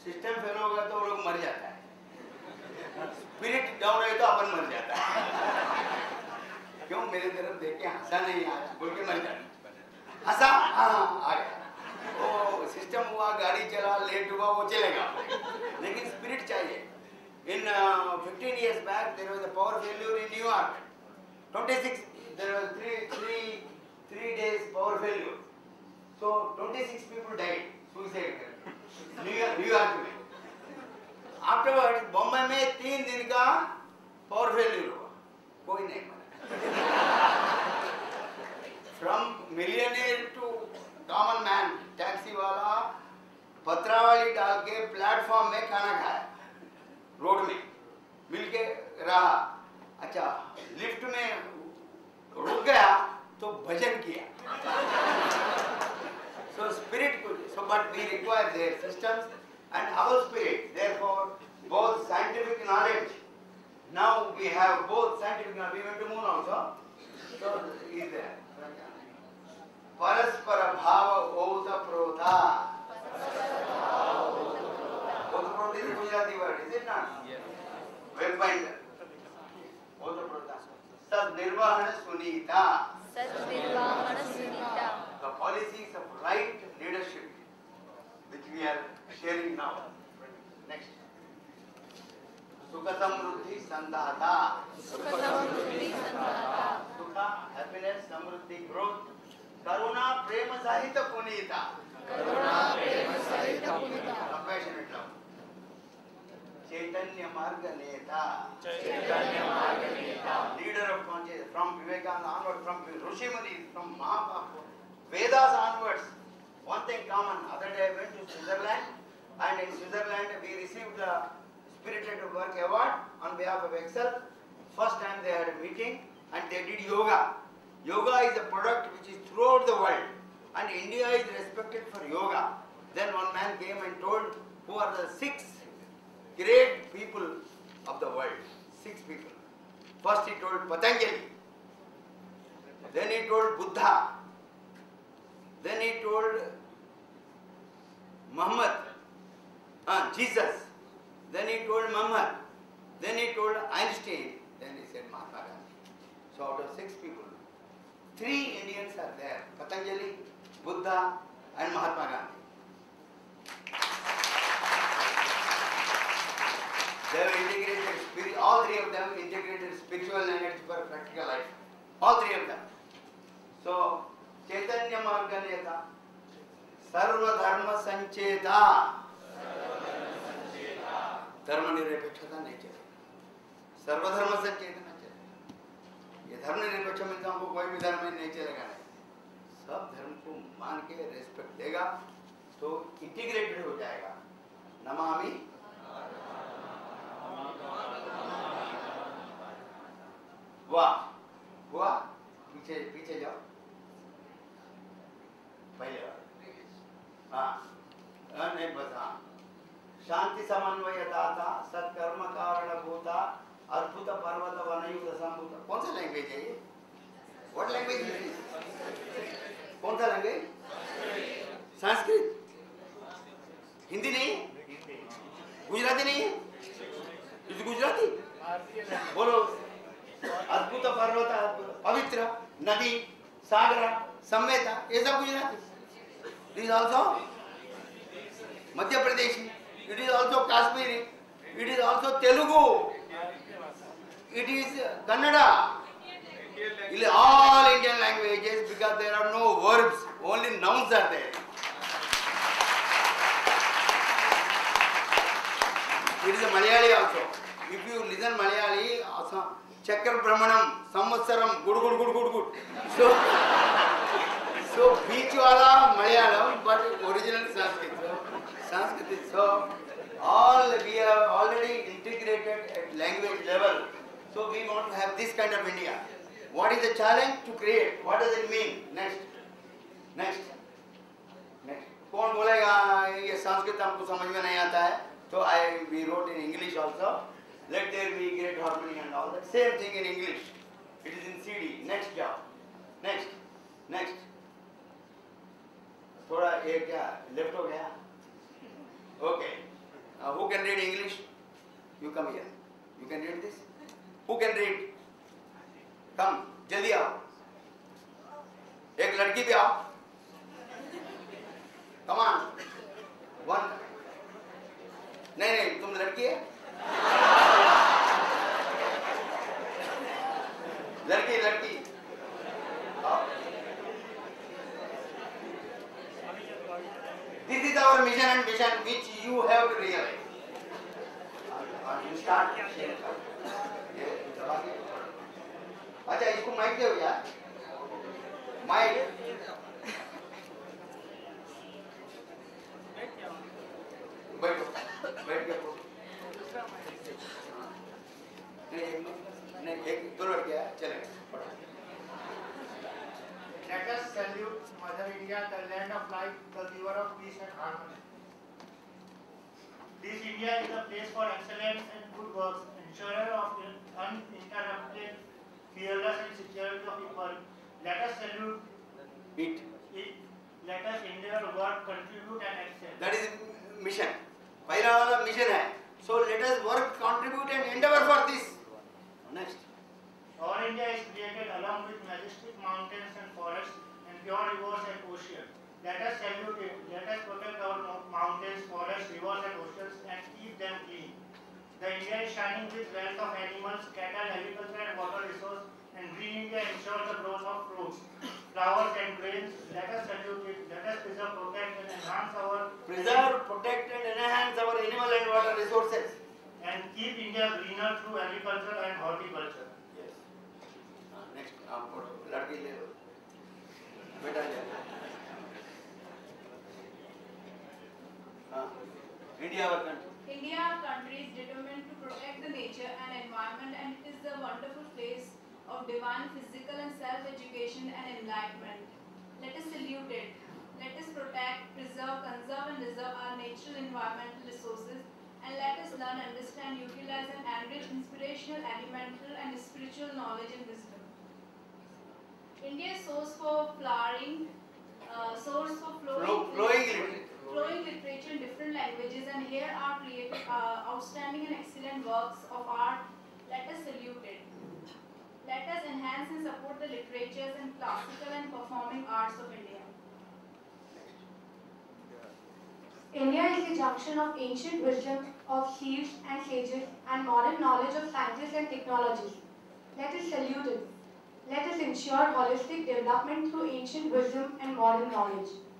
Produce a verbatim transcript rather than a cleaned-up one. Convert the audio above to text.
System fail होगा तो वो लोग मर जाता है, स्पिरिट डाउन रहे तो अपन मर जाता है। क्यों मेरे तरफ देख के हंसा नहीं आया बोल के मर जाता, हंसा हाँ आ गया, वो सिस्टम हुआ, गाड़ी चला, लेट हुआ, वो चलेगा, लेकिन स्पिरिट चाहिए। In uh, fifteen years back, there was a power failure in New York. twenty-six, there was three, three, three days power failure. So twenty-six people died, suicide. New York, New York में. Afterwards, Bombay में तीन दिन का power failure हुआ, कोई नहीं मरा। From millionaire to common man, taxi वाला पत्रावली डाल के प्लेटफॉर्म में खाना खाया, रोड में मिलके रहा। अच्छा, लिफ्ट में रुक गया तो भजन किया। So spirit could, so but we require their systems and our spirit. Therefore, both scientific knowledge. Now we have both scientific knowledge. We went to moon also. So is there. Paraspara bhava ota prota. Otaprota is a Gujarati word, is it not? Yes. Webbinder. Otaprota. Sad nirvahana sunita. Sad nirvahana sunita. The policies of right leadership, which we are sharing now. Next. Sukha samruddhi sandhata. Sukha samruddhi sandhata. Sukha, happiness, samruddhi, growth. Karuna, prema sahita punita. Karuna, prema sahita punita. Compassionate love. Chaitanya Marga Neta. Chaitanya Marga Neta. Leader of consciousness, from Vivekananda onward, from Rushimati, from Mahaprabhu, Vedas onwards. One thing common. Other day I went to Switzerland, and in Switzerland we received the Spirited Work Award on behalf of Excel. First time they had a meeting and they did yoga. Yoga is a product which is throughout the world, and India is respected for yoga. Then one man came and told who are the six great people of the world. Six people. First he told Patanjali. Then he told Buddha. Then he told Muhammad, uh, Jesus. Then he told Muhammad. Then he told Einstein. Then he said Mahatma Gandhi. So out of six people, three Indians are there: Patanjali, Buddha, and Mahatma Gandhi. They have integrated spirit. All three of them integrated spiritual knowledge for practical life. All three of them. So Chaitanya Marga Neta, Sarva Dharma Sancheta. धर्म निरपेक्षता नहीं चले, सर्वधर्म संचेतना नहीं चले। ये धर्म निरपेक्ष में हमको कोई भी धर्म नहीं चलेगा, नहीं, सब धर्म को मान के रेस्पेक्ट देगा तो इंटीग्रेटेड हो जाएगा। नमामि वाह वाह, पीछे पीछे जाओ, पहले बार हाँ नहीं बस हाँ। शांति समन्वयदाता, सत्कर्म कारणभूता, अद्भुत पर्वत वनयुग संभूत। कौन सा लैंग्वेज है ये? What language is this? कौन सा लैंग्वेज? संस्कृत? हिंदी नहीं है? गुजराती नहीं है? इज गुजराती? बोलो। अद्भुत पर्वत, पवित्र नदी, सागर, सम्मेता, ये सब Gujarati. This also Madhya Pradeshi, it is also Kashmiri, it is also Telugu, it is Kannada, all Indian languages, because there are no verbs, only nouns are there. It is a Malayali also. If you listen Malayali, Chakra Brahmanam, Samvatsaram, good, good, good, good, good. So, so beach wala Malayalam, but original Sanskrit. Sanskrit. So, all we have already integrated at language level. So, we want to have this kind of India. What is the challenge to create? What does it mean? Next. Next. Next. कौन बोलेगा ये संस्कृत हमको समझ में नहीं आता है? So, I we wrote in English also. Let there be great harmony and all that. Same thing in English. It is in C D. Next job. Next. Next. थोड़ा ये क्या लेफ्ट हो गया? Okay. Uh, who can read English? You come here. You can read this? Who can read? Come, जल्दी आओ. एक लड़की भी आओ. Come on. One. नहीं नहीं तुम लड़की है? लड़की लड़की. आओ. This is our mission and vision which you have to realize. You start. अच्छा इसको माइक दे यार. माइक. बैठो. बैठ के पढ़ो. नहीं एक एक दो लड़के हैं चलेगा. Let us salute Mother India, the land of life, the giver of peace and harmony. This India is a place for excellence and good works, ensurer of uninterrupted, fearless and security of people. Let us salute it. it. Let us endeavor, work, contribute and excel. That is mission. पहला वाला mission है. So let us work, contribute and endeavor for this. Next. Our India is created along with majestic mountains and forests and pure rivers and oceans. Let us salute it. Let us protect our mountains, forests, rivers and oceans and keep them clean. The India is shining with wealth of animals, cattle, agriculture and water resource, and Green India ensures the growth of fruits, flowers and grains. Let us salute it. Let us preserve, protect and enhance our Preserve, protect and enhance our animal and water resources. And keep India greener through agriculture and horticulture. Next, आप लड़की ले लो. बेटा ले. हाँ. India our country. India, our country, is determined to protect the nature and environment, and it is the wonderful place of divine physical and self-education and enlightenment. Let us salute it. Let us protect, preserve, conserve, and reserve our natural environmental resources, and let us learn, understand, utilize, and enrich inspirational, elemental, and spiritual knowledge and wisdom. India is source for flowering, uh, source for flowing, Flow, flowing literature. flowing literature in different languages, and here are created uh, outstanding and excellent works of art. Let us salute it. Let us enhance and support the literatures and classical and performing arts of India. India is the junction of ancient wisdom of seers and sages and modern knowledge of sciences and technologies. Let us salute it. Let us ensure holistic development through ancient wisdom and modern knowledge.